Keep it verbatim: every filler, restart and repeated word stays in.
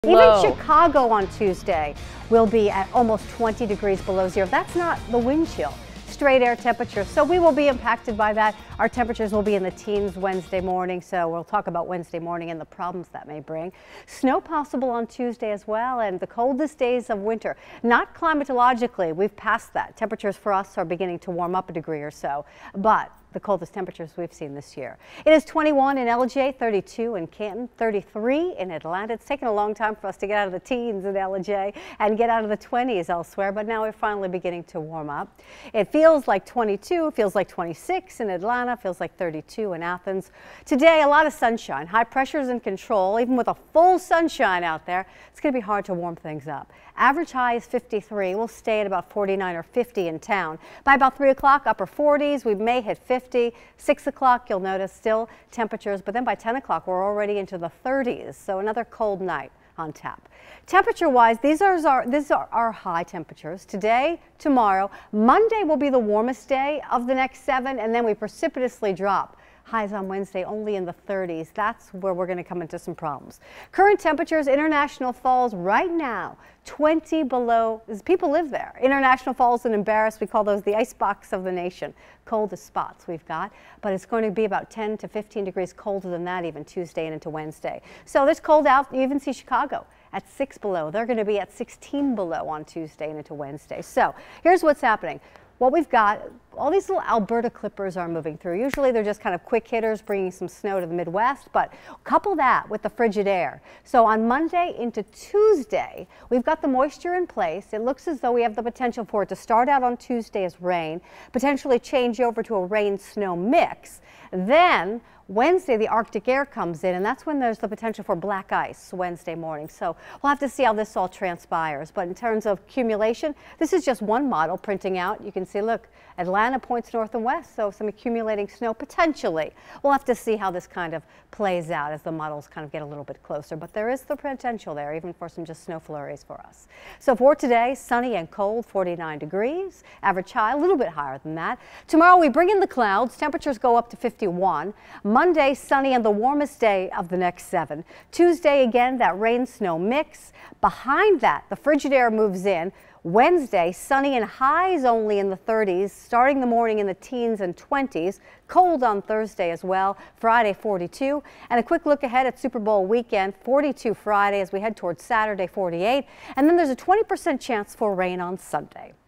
Even Chicago on Tuesday will be at almost twenty degrees below zero. That's not the wind chill, straight air temperature. So we will be impacted by that. Our temperatures will be in the teens Wednesday morning. So we'll talk about Wednesday morning and the problems that may bring. Snow possible on Tuesday as well, and the coldest days of winter. Not climatologically, we've passed that. Temperatures for us are beginning to warm up a degree or so, but the coldest temperatures we've seen this year. It is twenty-one in L J, thirty-two in Canton, thirty-three in Atlanta. It's taken a long time for us to get out of the teens in L J and get out of the twenties elsewhere, but now we're finally beginning to warm up. It feels like twenty-two, feels like twenty-six in Atlanta, feels like thirty-two in Athens. Today, a lot of sunshine. High pressure is in control. Even with a full sunshine out there, it's going to be hard to warm things up. Average high is fifty-three. We'll stay at about forty-nine or fifty in town. By about three o'clock, upper forties. We may hit fifty. six o'clock, you'll notice still temperatures, but then by ten o'clock, we're already into the thirties. So another cold night on tap. Temperature-wise, these are our, these are our high temperatures. Today, tomorrow, Monday will be the warmest day of the next seven, and then we precipitously drop. Highs on Wednesday only in the thirties. That's where we're going to come into some problems. Current temperatures, International Falls right now, twenty below. People live there. International Falls and Embarrass, we call those the ice box of the nation. Coldest spots we've got, but it's going to be about ten to fifteen degrees colder than that even Tuesday and into Wednesday. So there's cold out. You even see Chicago at six below. They're going to be at sixteen below on Tuesday and into Wednesday. So here's what's happening. What we've got, all these little Alberta clippers are moving through. Usually they're just kind of quick hitters bringing some snow to the Midwest, but couple that with the frigid air. So on Monday into Tuesday, we've got the moisture in place. It looks as though we have the potential for it to start out on Tuesday as rain, potentially change over to a rain-snow mix. Then Wednesday, the Arctic air comes in, and that's when there's the potential for black ice Wednesday morning. So we'll have to see how this all transpires. But in terms of accumulation, this is just one model printing out. You can see, look, Atlanta points north and west, so some accumulating snow potentially. We'll have to see how this kind of plays out as the models kind of get a little bit closer. But there is the potential there, even for some just snow flurries for us. So for today, sunny and cold, forty-nine degrees. Average high, a little bit higher than that. Tomorrow, we bring in the clouds. Temperatures go up to fifty-one. Monday, sunny and the warmest day of the next seven. Tuesday, again, that rain-snow mix. Behind that, the frigid air moves in. Wednesday, sunny and highs only in the thirties, starting the morning in the teens and twenties. Cold on Thursday as well. Friday, forty-two. And a quick look ahead at Super Bowl weekend, forty-two Friday as we head towards Saturday, forty-eight. And then there's a twenty percent chance for rain on Sunday.